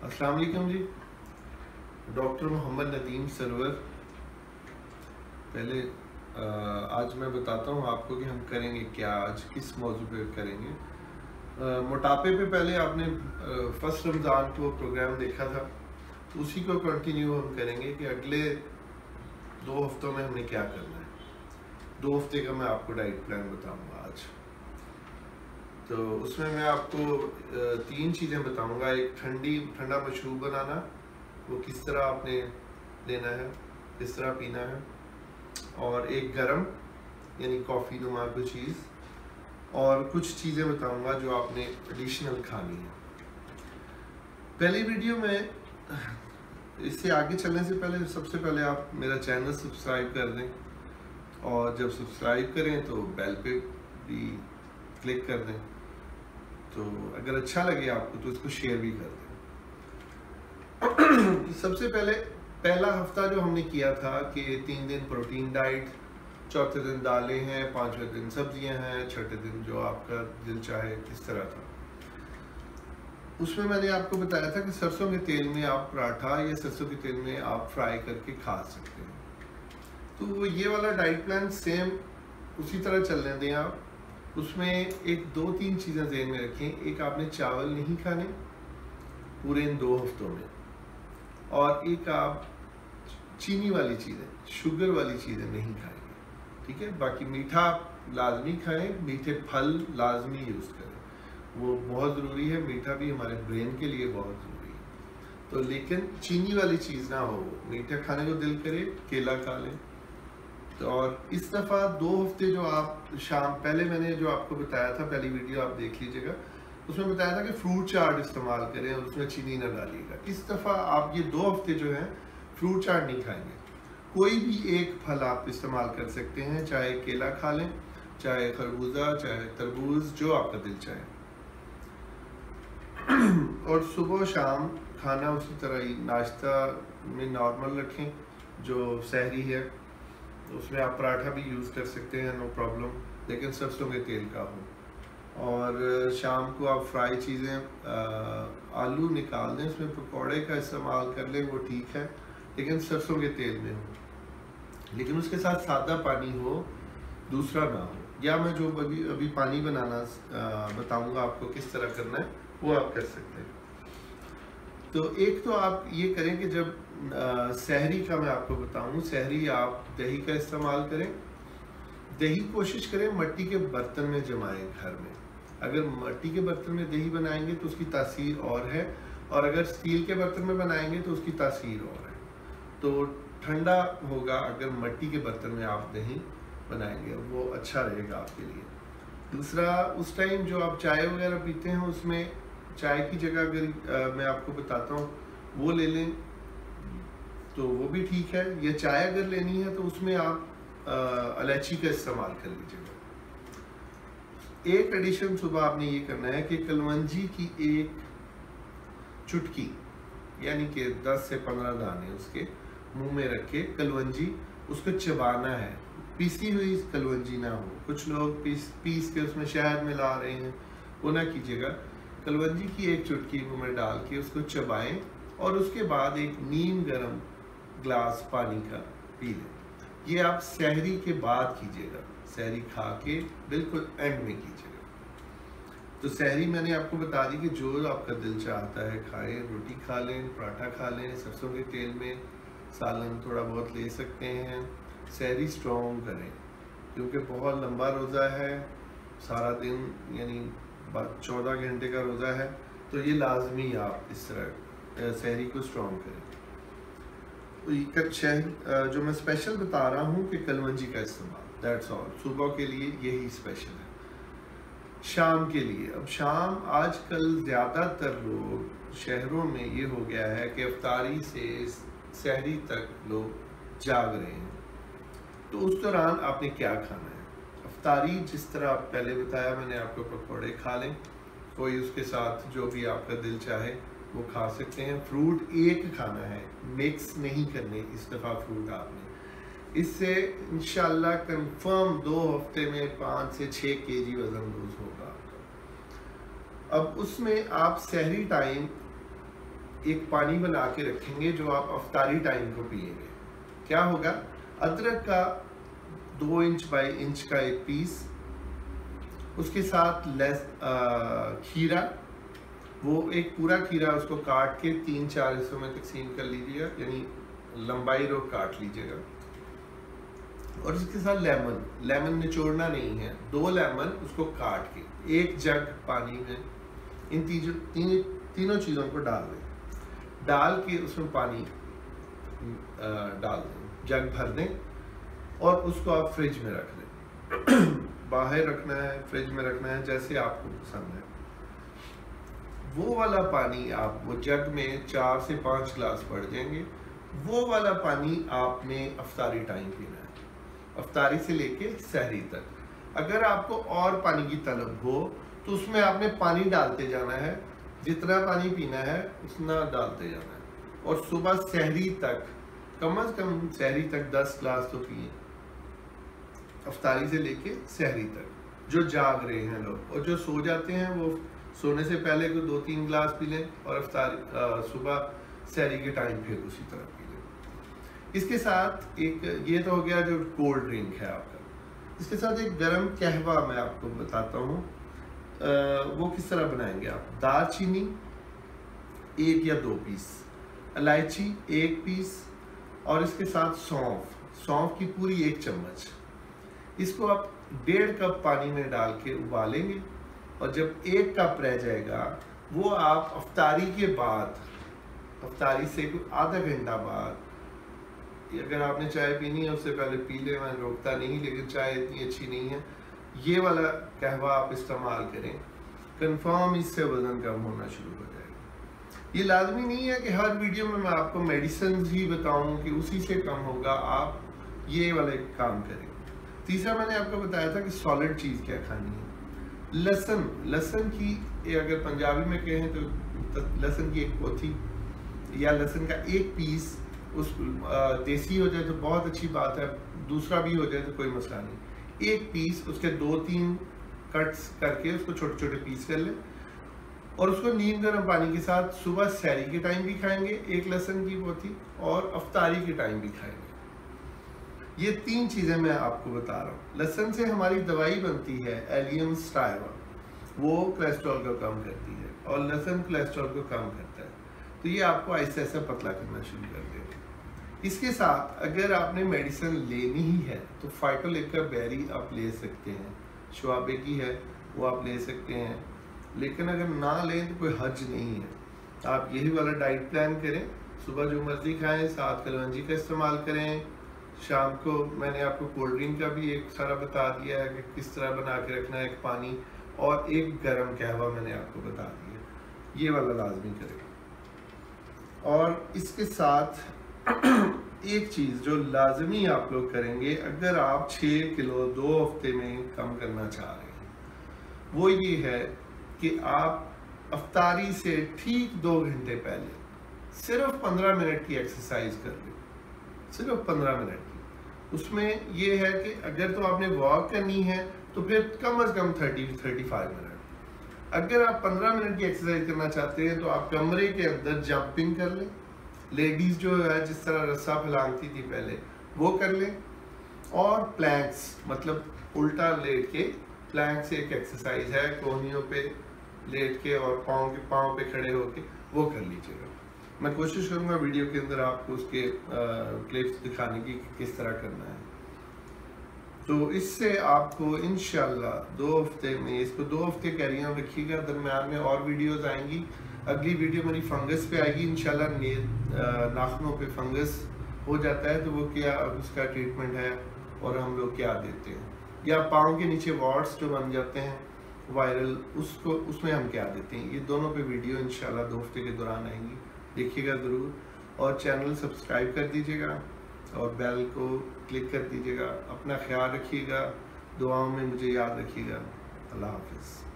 अस्सलाम वालेकुम जी। डॉक्टर मोहम्मद नदीम सरवर। पहले आज मैं बताता हूँ आपको कि हम करेंगे क्या, आज किस मौजू पे करेंगे। मोटापे पे पहले आपने फर्स्ट रमज़ान को प्रोग्राम देखा था, तो उसी को कंटिन्यू हम करेंगे कि अगले 2 हफ्तों में हमने क्या करना है। 2 हफ्ते का मैं आपको डाइट प्लान बताऊँगा आज। तो उसमें मैं आपको 3 चीज़ें बताऊंगा। एक ठंडा मशरूब बनाना, वो किस तरह आपने लेना है, किस तरह पीना है, और एक गरम यानी कॉफ़ी नुमा कोई चीज़, और कुछ चीज़ें बताऊंगा जो आपने एडिशनल खानी है। पहली वीडियो में इससे आगे चलने से पहले सबसे पहले आप मेरा चैनल सब्सक्राइब कर दें, और जब सब्सक्राइब करें तो बेल पे भी क्लिक कर दें। तो अगर अच्छा लगे आपको तो इसको शेयर भी कर दें। सबसे पहले पहला हफ्ता जो हमने किया था कि 3 दिन प्रोटीन डाइट, चौथे दिन दालें हैं, 5वें दिन सब्जियां हैं, छठे दिन जो आपका दिल चाहे किस तरह था। उसमें मैंने आपको बताया था कि सरसों के तेल में आप पराठा या सरसों के तेल में आप फ्राई करके खा सकते हैं। तो ये वाला डाइट प्लान सेम उसी तरह चलने दें आप। उसमें एक 2-3 चीज़ें ध्यान में रखें। एक, आपने चावल नहीं खाने पूरे इन 2 हफ्तों में, और एक आप चीनी वाली चीज़ें, शुगर वाली चीज़ें नहीं खाएंगे, ठीक है। बाकी मीठा लाजमी खाएं, मीठे फल लाजमी यूज़ करें, वो बहुत ज़रूरी है। मीठा भी हमारे ब्रेन के लिए बहुत ज़रूरी है। तो लेकिन चीनी वाली चीज़ ना हो। मीठा खाने को दिल करे, केला खा लें। तो और इस दफ़ा 2 हफ्ते जो आप शाम, पहले मैंने जो आपको बताया था, पहली वीडियो आप देख लीजिएगा, उसमें बताया था कि फ्रूट चाट इस्तेमाल करें और उसमें चीनी ना डालिएगा। इस दफ़ा आप ये 2 हफ्ते जो हैं फ्रूट चाट नहीं खाएंगे। कोई भी एक फल आप इस्तेमाल कर सकते हैं, चाहे केला खा लें, चाहे खरबूजा, चाहे तरबूज, जो आपका दिल चाहे। और सुबह शाम खाना उसी तरह ही नाश्ता में नॉर्मल रखें। जो सहरी है उसमें आप पराठा भी यूज़ कर सकते हैं, नो प्रॉब्लम, लेकिन सरसों के तेल का हो। और शाम को आप फ्राई चीज़ें, आलू निकाल दें, उसमें पकौड़े का इस्तेमाल कर लें, वो ठीक है, लेकिन सरसों के तेल में हो। लेकिन उसके साथ सादा पानी हो, दूसरा ना हो। या मैं जो अभी पानी बनाना बताऊंगा आपको किस तरह करना है, वो आप कर सकते हैं। तो एक तो आप ये करें कि जब सहरी का मैं आपको बताऊं, सहरी आप दही का इस्तेमाल करें। दही कोशिश करें मट्टी के बर्तन में जमाएं घर में। अगर मट्टी के बर्तन में दही बनाएंगे तो उसकी तासीर और है, और अगर स्टील के बर्तन में बनाएंगे तो उसकी तासीर और है। तो ठंडा होगा अगर मट्टी के बर्तन में आप दही बनाएंगे, वो अच्छा रहेगा आपके लिए। दूसरा, उस टाइम जो आप चाय वगैरह पीते हैं, उसमें चाय की जगह अगर मैं आपको बताता हूँ वो ले लें तो वो भी ठीक है। या चाय अगर लेनी है तो उसमें आप इलायची का इस्तेमाल कर लीजिएगा। एक एडिशन सुबह आपने ये करना है कि कलवंजी की एक चुटकी, यानी कि 10 से 15 दाने उसके मुंह में रख के कलवंजी उसको चबाना है। पीसी हुई कलवंजी ना हो। कुछ लोग पीस के उसमें शहद मिला रहे हैं, वो ना कीजिएगा। कलवंजी की एक चुटकी मुंह में डाल के उसको चबाएं, और उसके बाद एक नीम गर्म ग्लास पानी का पी लें। ये आप सहरी के बाद कीजिएगा, सहरी खा के बिल्कुल एंड में कीजिएगा। तो सहरी मैंने आपको बता दी कि जो आपका दिल चाहता है खाएं, रोटी खा लें, पराठा खा लें, सरसों के तेल में सालन थोड़ा बहुत ले सकते हैं। सहरी स्ट्रॉन्ग करें, क्योंकि बहुत लंबा रोज़ा है, सारा दिन यानी 14 घंटे का रोज़ा है। तो ये लाजमी आप इस तरह सहरी को स्ट्रॉन्ग करें। जो मैं स्पेशल बता रहा हूँ कि कलवंजी का इस्तेमाल, दैट्स ऑल। सुबह के लिए यही स्पेशल है। शाम के लिए, अब शाम आजकल ज़्यादातर लोग शहरों में ये हो गया है कि इफ्तारी से सहरी तक लोग जाग रहे हैं। तो उस दौरान आपने क्या खाना है? इफ्तारी जिस तरह आप पहले बताया मैंने आपको, पकौड़े खा लें, कोई उसके साथ जो भी आपका दिल चाहे वो खा सकते हैं। फ्रूट एक खाना है, मिक्स नहीं करने इस दफ़ा फ्रूट आपने। इससे इंशाल्लाह कंफर्म 2 हफ्ते में 5 से 6 केजी वज़न लूज होगा आपका। अब उसमें आप सहरी टाइम एक पानी बना के रखेंगे जो आप अफ्तारी टाइम को पिएंगे। क्या होगा, अदरक का 2 इंच बाई इंच का एक पीस, उसके साथ खीरा, वो एक पूरा खीरा उसको काट के 3-4 हिस्सों में तकसीम कर लीजिएगा, यानी लंबाई रो काट लीजिएगा। और इसके साथ लेमन निचोड़ना नहीं है, 2 लेमन उसको काट के 1 जग पानी में इन तीनों चीज़ों को डाल के उसमें पानी डाल दें, जग भर दें और उसको आप फ्रिज में रख दें। बाहर रखना है, फ्रिज में रखना है, जैसे आपको पसंद है। वो वाला पानी आप वो जग में 4 से 5 गिलास पड़ जाएंगे। वो वाला पानी आपने अफ्तारी टाइम पीना है, अफ्तारी से लेके सहरी तक। अगर आपको और पानी की तलब हो तो उसमें आपने पानी डालते जाना है, जितना पानी पीना है उतना डालते जाना है। और सुबह सहरी तक कम से कम सहरी तक 10 गिलास तो पिए, अफ्तारी से लेके सहरी तक, जो जाग रहे हैं लोग। और जो सो जाते हैं वो सोने से पहले को 2-3 गिलास पी लें और अफ्तारी सुबह सहरी के टाइम फिर उसी तरह पी लें। इसके साथ एक ये तो हो गया जो कोल्ड ड्रिंक है आपका। इसके साथ एक गरम कहवा मैं आपको बताता हूँ, वो किस तरह बनाएंगे आप। दालचीनी 1 या 2 पीस, इलायची 1 पीस और इसके साथ सौंफ की पूरी 1 चम्मच। इसको आप 1.5 कप पानी में डाल के उबालेंगे और जब 1 कप रह जाएगा वो आप अफ्तारी के बाद, अफ्तारी से आधा घंटा बाद, अगर आपने चाय पीनी है उससे पहले पी ले, मैं रोकता नहीं, लेकिन चाय इतनी अच्छी नहीं है। ये वाला कहवा आप इस्तेमाल करें, कंफर्म इससे वजन कम होना शुरू हो जाएगा। ये लाजमी नहीं है कि हर वीडियो में मैं आपको मेडिसिन ही बताऊं कि उसी से कम होगा, आप ये वाले काम करें। तीसरा मैंने आपको बताया था कि सॉलिड चीज़ क्या खानी है। लहसुन की, अगर पंजाबी में कहें तो लहसुन की 1 पोथी या लहसुन का 1 पीस, उस देसी हो जाए तो बहुत अच्छी बात है, दूसरा भी हो जाए तो कोई मसला नहीं। 1 पीस उसके 2-3 कट्स करके उसको छोटे छोटे पीस कर लें और उसको नीम गर्म पानी के साथ सुबह सहरी के टाइम भी खाएंगे 1 लहसुन की पोथी, और अफ्तारी के टाइम भी खाएंगे। ये 3 चीज़ें मैं आपको बता रहा हूँ। लहसुन से हमारी दवाई बनती है एलियम स्टाइवा, वो कोलेस्ट्रॉल को कम करती है और लहसुन कोलेस्ट्रॉल को कम करता है। तो ये आपको ऐसे ऐसा पतला करना शुरू कर देगा। इसके साथ अगर आपने मेडिसिन लेनी ही है तो फाइटोलेका बेरी आप ले सकते हैं, शुआबे की है वो आप ले सकते हैं, लेकिन अगर ना लें तो कोई हर्ज नहीं है। आप यही वाला डाइट प्लान करें, सुबह जो मर्जी खाएं, साथ कलवंजी का इस्तेमाल करें, शाम को मैंने आपको कोल्ड ड्रिंक का भी एक सारा बता दिया है कि किस तरह बना के रखना है, एक पानी और एक गरम कहवा मैंने आपको बता दिया, ये वाला लाजमी करें। और इसके साथ एक चीज़ जो लाजमी आप लोग करेंगे अगर आप 6 किलो 2 हफ्ते में कम करना चाह रहे हैं, वो ये है कि आप अफ्तारी से ठीक 2 घंटे पहले सिर्फ 15 मिनट की एक्सरसाइज कर लें, सिर्फ 15 मिनट की। उसमें ये है कि अगर तो आपने वॉक करनी है तो फिर कम से कम 30-35 मिनट। अगर आप 15 मिनट की एक्सरसाइज करना चाहते हैं तो आप कमरे के अंदर जंपिंग कर लें, लेडीज जो है जिस तरह रस्सा फैलाती थी पहले वो कर लें, और प्लैंक्स मतलब उल्टा लेट के, प्लैंक्स एक एक्सरसाइज है, कोहनियों पे लेट के और पाँव पे खड़े होके वो कर लीजिएगा। मैं कोशिश करूँगा वीडियो के अंदर आपको उसके क्लिप्स दिखाने की किस तरह करना है। तो इससे आपको इंशाल्लाह 2 हफ्ते में, इसको 2 हफ्ते कैरी ऑन रखिएगा, दरम्यान में और वीडियोस आएंगी। अगली वीडियो मेरी फंगस पे आएगी इंशाल्लाह। नाखूनों पे फंगस हो जाता है तो वो क्या उसका ट्रीटमेंट है और हम लोग क्या देते हैं, या पाँव के नीचे वॉर्ड्स जो बन जाते हैं वायरल, उसको उसमें हम क्या देते हैं। ये दोनों पे वीडियो इंशाल्लाह 2 हफ्ते के दौरान आएंगी, देखिएगा ज़रूर। और चैनल सब्सक्राइब कर दीजिएगा और बेल को क्लिक कर दीजिएगा। अपना ख्याल रखिएगा, दुआओं में मुझे याद रखिएगा। अल्लाह हाफिज़।